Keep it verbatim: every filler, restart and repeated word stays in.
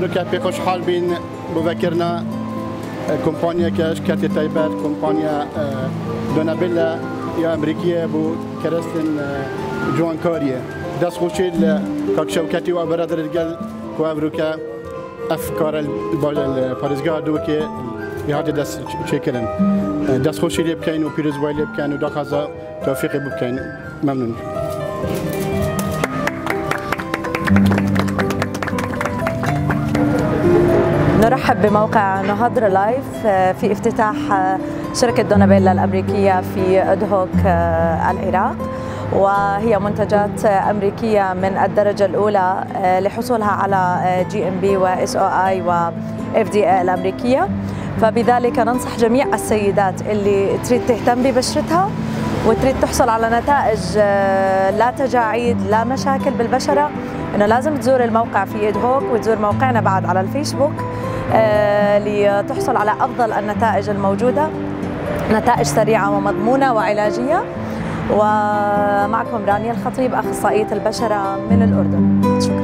افريقيا بيخش حال بين بفكرنا كومبانيا كاش كاتي تايبات كومبانيا دونابيلا يا امريكيه بو كرستن جوان كوريا داس خوشي كاك شوكتي وبرادر الجل كو افريقيا افكار الباريزغا دوكي بهذا داس شكرا داس خوشي لي بكاين وبيروز وايلي بكاين وداخازا توفيق بكاين ممنون. نرحب بموقع نهضر لايف في افتتاح شركة دونابيلا الأمريكية في أدهوك العراق، وهي منتجات أمريكية من الدرجة الأولى لحصولها على جي ام بي و اس او اي و اف دي اي الأمريكية. فبذلك ننصح جميع السيدات اللي تريد تهتم ببشرتها وتريد تحصل على نتائج لا تجاعيد لا مشاكل بالبشرة انه لازم تزور الموقع في ادهوك وتزور موقعنا بعد على الفيسبوك آه لتحصل على افضل النتائج الموجودة، نتائج سريعة ومضمونة وعلاجية. ومعكم رانيا الخطيب اخصائية البشرة من الاردن. شكرا.